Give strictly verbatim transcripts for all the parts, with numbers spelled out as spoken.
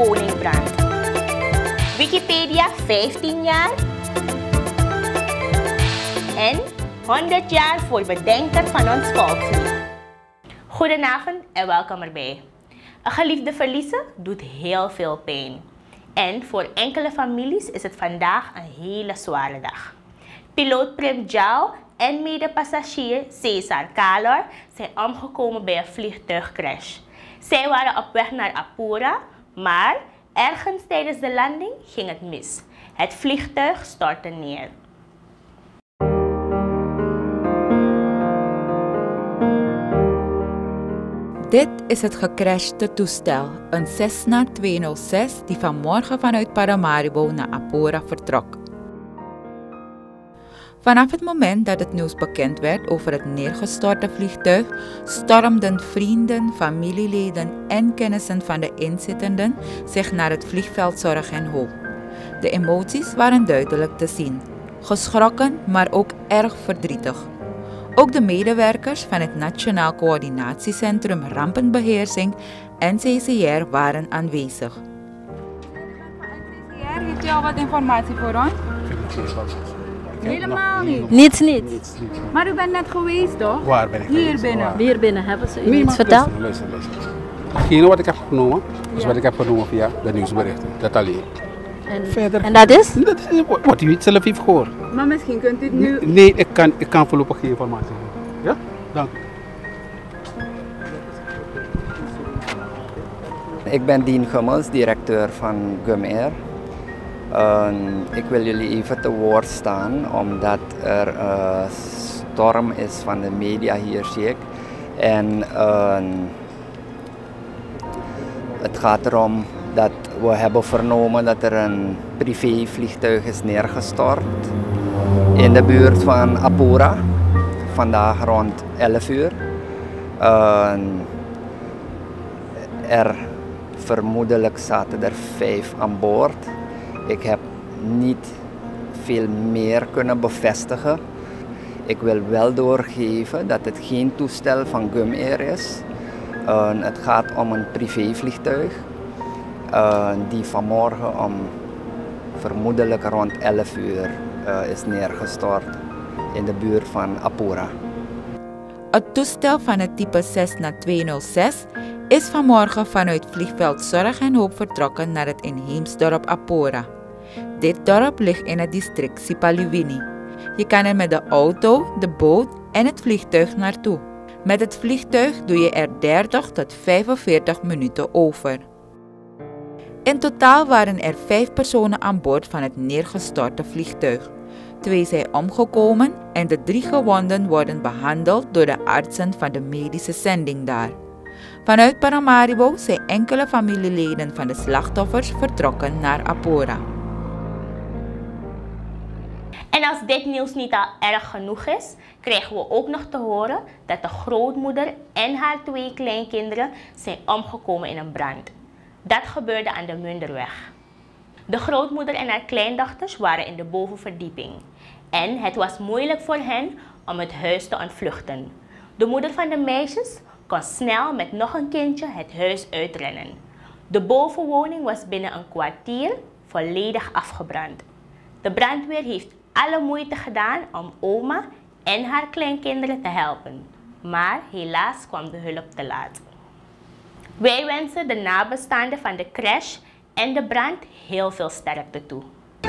woning brandt. Wikipedia vijftien jaar en honderd jaar voor bedenker van ons volkslied. Goedenavond en welkom erbij. Een geliefde verliezen doet heel veel pijn. En voor enkele families is het vandaag een hele zware dag. Piloot Prim Giao en medepassagier Cesar Calor zijn omgekomen bij een vliegtuigcrash. Zij waren op weg naar Apura, maar ergens tijdens de landing ging het mis. Het vliegtuig stortte neer. Dit is het gecrashte toestel, een Cessna tweehonderdzes die vanmorgen vanuit Paramaribo naar Apura vertrok. Vanaf het moment dat het nieuws bekend werd over het neergestorte vliegtuig, stormden vrienden, familieleden en kennissen van de inzittenden zich naar het vliegveld Zorg en Hoop. De emoties waren duidelijk te zien, geschrokken, maar ook erg verdrietig. Ook de medewerkers van het Nationaal Coördinatiecentrum Rampenbeheersing N C C R waren aanwezig. N C C R, heeft u al wat informatie voor ons? Helemaal niet? Niets niet. Niets, niets. Maar u bent net geweest toch? Waar ben ik Hier geweest? binnen. Waar? Hier binnen hebben ze u Nee, iets maar verteld? luister, luister, luister. Hetgene wat ik heb genomen, is wat ik heb genomen via de nieuwsberichten. Dat alleen. En, Verder. en dat is? Dat is wat u zelf heeft gehoord. Maar misschien kunt u het nu... Nee, ik kan, ik kan voorlopig geen informatie geven. Ja? Dank u. Ik ben Dien Gummels, directeur van Gumair. Uh, ik wil jullie even te woord staan omdat er een uh, storm is van de media hier, zie ik. En uh, het gaat erom dat we hebben vernomen dat er een privévliegtuig is neergestort in de buurt van Apura, vandaag rond elf uur. Uh, er vermoedelijk zaten er vijf aan boord. Ik heb niet veel meer kunnen bevestigen. Ik wil wel doorgeven dat het geen toestel van Gumair is. Uh, het gaat om een privévliegtuig uh, die vanmorgen om vermoedelijk rond elf uur uh, is neergestort in de buurt van Apura. Het toestel van het type Cessna tweehonderdzes is vanmorgen vanuit vliegveld Zorg en Hoop vertrokken naar het inheemsdorp Apura. Dit dorp ligt in het district Sipaliwini. Je kan er met de auto, de boot en het vliegtuig naartoe. Met het vliegtuig doe je er dertig tot vijfenveertig minuten over. In totaal waren er vijf personen aan boord van het neergestorte vliegtuig. Twee zijn omgekomen en de drie gewonden worden behandeld door de artsen van de medische zending daar. Vanuit Paramaribo zijn enkele familieleden van de slachtoffers vertrokken naar Apura. En als dit nieuws niet al erg genoeg is, krijgen we ook nog te horen dat de grootmoeder en haar twee kleinkinderen zijn omgekomen in een brand. Dat gebeurde aan de Munderweg. De grootmoeder en haar kleindochters waren in de bovenverdieping. En het was moeilijk voor hen om het huis te ontvluchten. De moeder van de meisjes kon snel met nog een kindje het huis uitrennen. De bovenwoning was binnen een kwartier volledig afgebrand. De brandweer heeft alle moeite gedaan om oma en haar kleinkinderen te helpen. Maar helaas kwam de hulp te laat. Wij wensen de nabestaanden van de crash en de brand heel veel sterkte toe.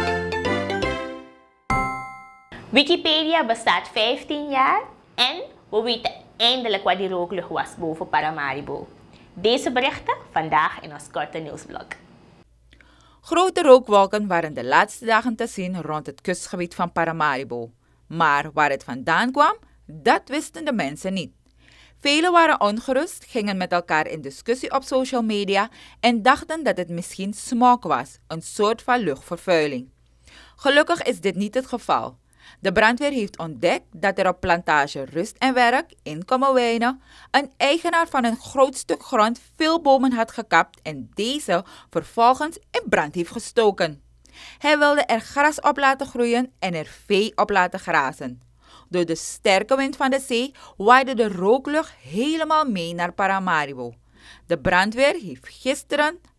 Wikipedia bestaat vijftien jaar en we weten eindelijk wat die rooklucht was boven Paramaribo. Deze berichten vandaag in ons korte nieuwsblog. Grote rookwolken waren de laatste dagen te zien rond het kustgebied van Paramaribo. Maar waar het vandaan kwam, dat wisten de mensen niet. Velen waren ongerust, gingen met elkaar in discussie op social media en dachten dat het misschien smog was, een soort van luchtvervuiling. Gelukkig is dit niet het geval. De brandweer heeft ontdekt dat er op plantage Rust en Werk in Kommerwijnen een eigenaar van een groot stuk grond veel bomen had gekapt en deze vervolgens in brand heeft gestoken. Hij wilde er gras op laten groeien en er vee op laten grazen. Door de sterke wind van de zee waaide de rooklucht helemaal mee naar Paramaribo. De brandweer heeft gisteren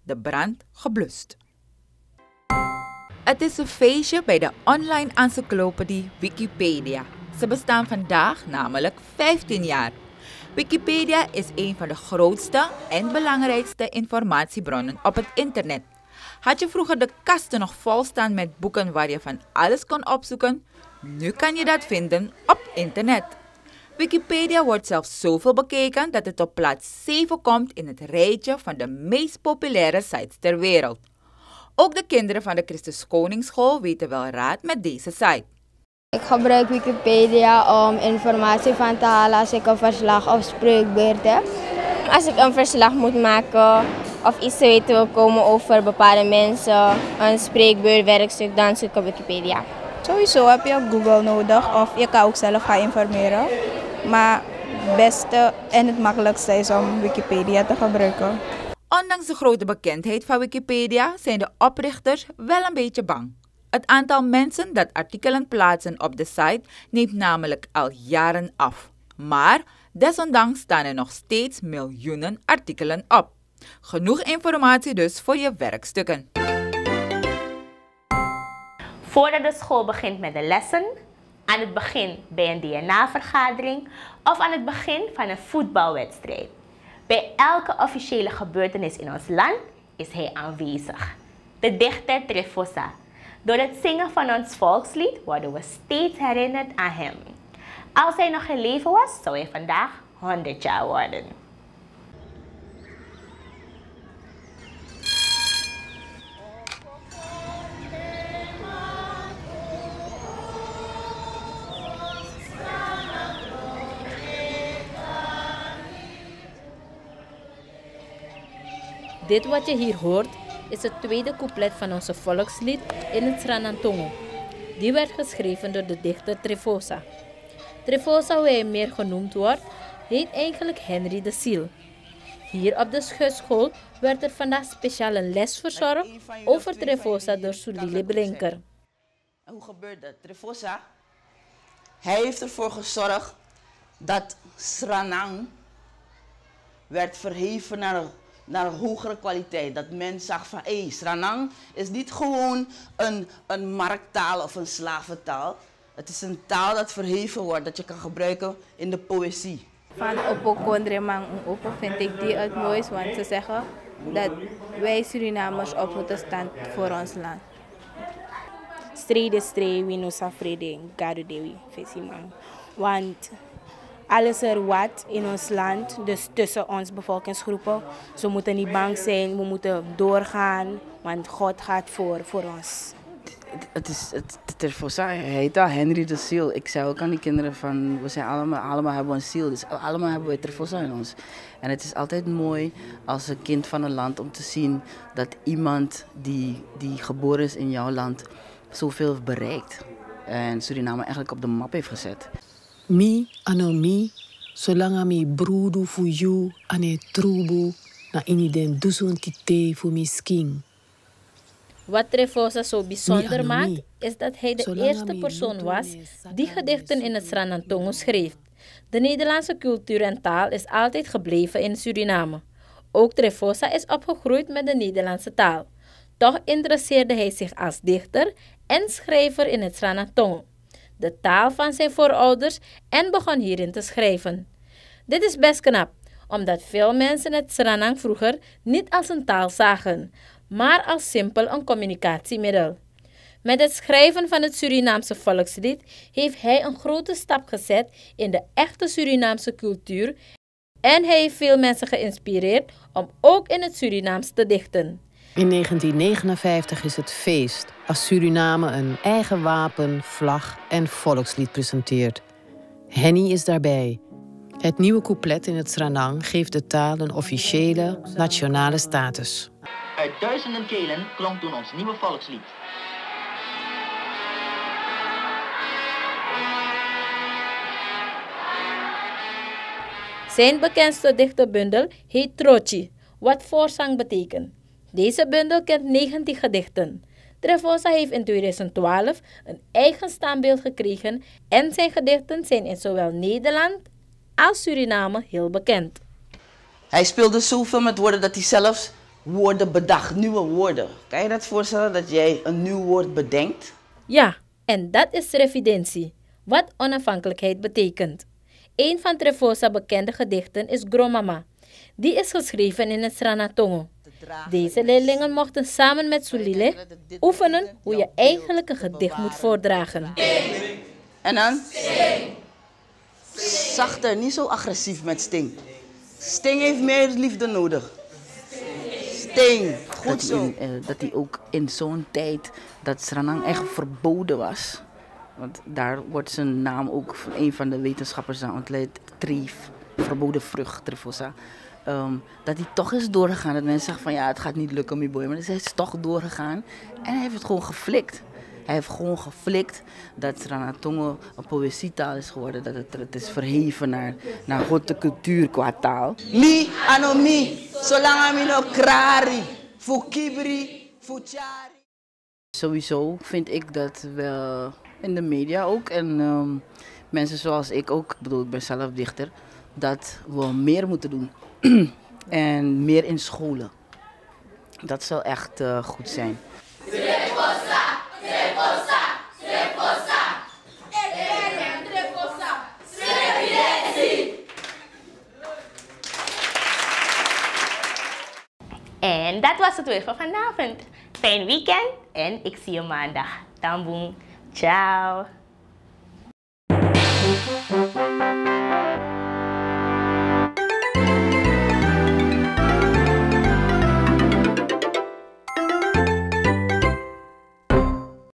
de brand geblust. Het is een feestje bij de online encyclopedie Wikipedia. Ze bestaan vandaag namelijk vijftien jaar. Wikipedia is een van de grootste en belangrijkste informatiebronnen op het internet. Had je vroeger de kasten nog vol staan met boeken waar je van alles kon opzoeken? Nu kan je dat vinden op internet. Wikipedia wordt zelfs zoveel bekeken dat het op plaats zeven komt in het rijtje van de meest populaire sites ter wereld. Ook de kinderen van de Christus Koningsschool weten wel raad met deze site. Ik gebruik Wikipedia om informatie van te halen als ik een verslag of spreekbeurt heb. Als ik een verslag moet maken of iets te weten wil komen over bepaalde mensen, een spreekbeurt, werkstuk, dan zoek ik op Wikipedia. Sowieso heb je Google nodig of je kan ook zelf gaan informeren. Maar het beste en het makkelijkste is om Wikipedia te gebruiken. Ondanks de grote bekendheid van Wikipedia zijn de oprichters wel een beetje bang. Het aantal mensen dat artikelen plaatsen op de site neemt namelijk al jaren af. Maar desondanks staan er nog steeds miljoenen artikelen op. Genoeg informatie dus voor je werkstukken. Voordat de school begint met de lessen, aan het begin bij een D N A-vergadering of aan het begin van een voetbalwedstrijd. Bij elke officiële gebeurtenis in ons land is hij aanwezig. De dichter Trefosa. Door het zingen van ons volkslied worden we steeds herinnerd aan hem. Als hij nog in leven was, zou hij vandaag honderd jaar worden. Dit wat je hier hoort is het tweede couplet van onze volkslied in het Sranantongo. Die werd geschreven door de dichter Trefosa. Trefosa, hoe hij meer genoemd wordt, heet eigenlijk Henry de Ziel. Hier op de schutschool werd er vandaag speciaal een les verzorgd over Trefosa door Sulile Blinker. Hoe gebeurt dat? Trefosa, hij heeft ervoor gezorgd dat Sranang werd verheven naar naar een hogere kwaliteit. Dat men zag van, hé, hey, Sranang is niet gewoon een, een markttaal of een slaventaal. Het is een taal dat verheven wordt, dat je kan gebruiken in de poëzie. Van Oppo Kondremang Oppo vind ik die het mooist, want ze zeggen dat wij Surinamers op moeten staan voor ons land. Strede stree, we no safrede, gadu dewi, vesimang. Want alles er wat in ons land, dus tussen ons bevolkingsgroepen. Ze moeten niet bang zijn, we moeten doorgaan, want God gaat voor, voor ons. Het is het Trefosa, hij heet al Henry de Ziel. Ik zei ook aan die kinderen van, we zijn allemaal, allemaal hebben een ziel, dus allemaal hebben we Trefosa in ons. En het is altijd mooi als een kind van een land om te zien dat iemand die, die geboren is in jouw land zoveel bereikt. En Suriname eigenlijk op de map heeft gezet. Mi, ano mi, zolang mi broedu voor jou, ane trubu, na iniden dusun tite voor mi sking. Wat Trefosa zo bijzonder maakt, is dat hij de eerste persoon was die gedichten in het Sranantongo schreef. De Nederlandse cultuur en taal is altijd gebleven in Suriname. Ook Trefosa is opgegroeid met de Nederlandse taal. Toch interesseerde hij zich als dichter en schrijver in het Sranantongo, de taal van zijn voorouders, en begon hierin te schrijven. Dit is best knap, omdat veel mensen het Sranang vroeger niet als een taal zagen, maar als simpel een communicatiemiddel. Met het schrijven van het Surinaamse volkslied heeft hij een grote stap gezet in de echte Surinaamse cultuur en hij heeft veel mensen geïnspireerd om ook in het Surinaams te dichten. In negentien negenenvijftig is het feest als Suriname een eigen wapen, vlag en volkslied presenteert. Henny is daarbij. Het nieuwe couplet in het Sranang geeft de taal een officiële, nationale status. Uit duizenden kelen klonk toen ons nieuwe volkslied. Zijn bekendste dichterbundel heet Trochi, wat voorzang betekent. Deze bundel kent negentien gedichten. Trefosa heeft in tweeduizend twaalf een eigen standbeeld gekregen en zijn gedichten zijn in zowel Nederland als Suriname heel bekend. Hij speelde zoveel met woorden dat hij zelfs woorden bedacht, nieuwe woorden. Kan je dat voorstellen dat jij een nieuw woord bedenkt? Ja, en dat is revidentie, wat onafhankelijkheid betekent. Een van Trefosa's bekende gedichten is Gromama. Die is geschreven in het Sranatongo. Deze leerlingen mochten samen met Sulile oefenen hoe je eigenlijk een gedicht moet voordragen. En dan? Zachter, niet zo agressief met Sting. Sting heeft meer liefde nodig. Sting, goed dat zo. In, uh, dat hij ook in zo'n tijd dat Sranang echt verboden was. Want daar wordt zijn naam ook van een van de wetenschappers aan ontleed. Trief, verboden vrucht, Trefosa. Um, dat hij toch is doorgegaan. Dat mensen zeggen van ja, het gaat niet lukken met boy. Maar hij is toch doorgegaan. En hij heeft het gewoon geflikt. Hij heeft gewoon geflikt dat Sranatongo een poëzietaal is geworden. Dat het, het is verheven naar, naar grote cultuur qua taal. Mi, anomi, zolang ami no krari, fukibri, fuchari. Sowieso vind ik dat we in de media ook en um, mensen zoals ik ook, ik bedoel ik ben zelf dichter, dat we meer moeten doen. En meer in scholen. Dat zou echt uh, goed zijn. Trefosa, Trefosa, Trefosa. Trefosa, revidentie. En dat was het weer voor vanavond. Fijn weekend en ik zie je maandag. Tamboen. Ciao.